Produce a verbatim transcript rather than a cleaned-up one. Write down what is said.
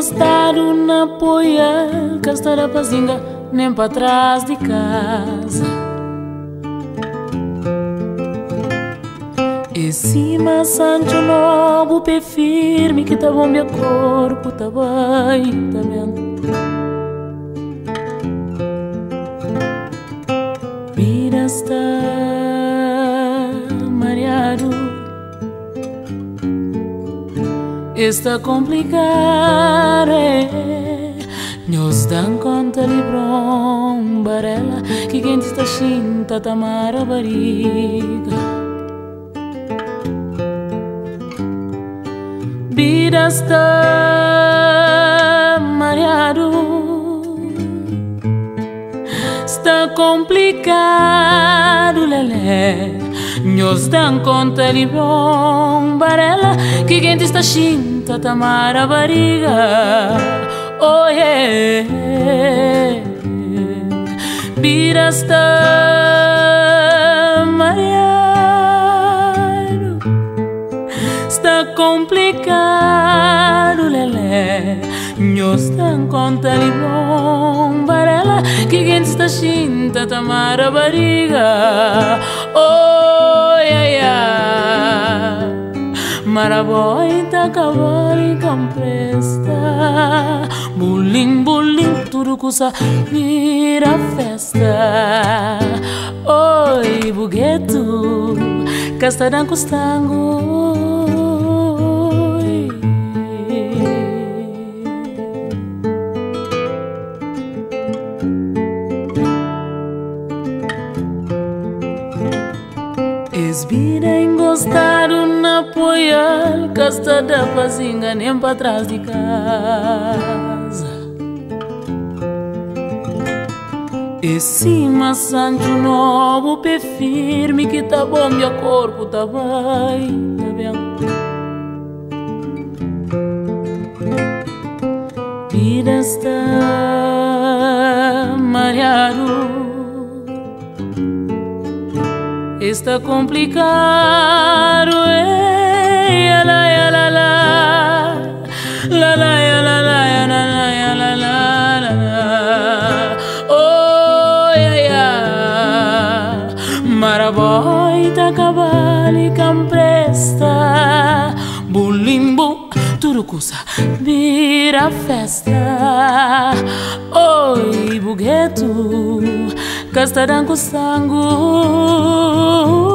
encostado na poia, casta da pazinga, nem pra trás de casa. E cima Sancho Novo, pé firme, que tá bom meu corpo, tá bem, tá bem. Vida está mareado, está complicado, é. Nos dan conta de brombarela, que quem está chinta tamar a barriga. Vida está mareado, está complicado, lelé. Nos dan conta de bombarela, que quem está chinta tamar a barriga. Oh yeah, vida está mareado, está complicado, lelé. Nos dan conta de bombarela, que quem está chinta tamar a barriga. Oh yeah, yeah. Maraboita cavalo e campresta, bulim, bulim, tudo coisa vira festa. Oi, bugueto, castadan custango. Esbira encostado na poia, casta da pazinga, nem pra trás de casa. E cima Sancho Novo, pé firme, que tá bom meu corpo, tá bem, tá bem. Vida está mareado, está complicado, eh, la la la la la la la la la la la la. Oh yeah yeah, maraboita cavalo e campresta, bulimbo, tudo coisa vira festa. Oi, bugueto, castadan com sangue.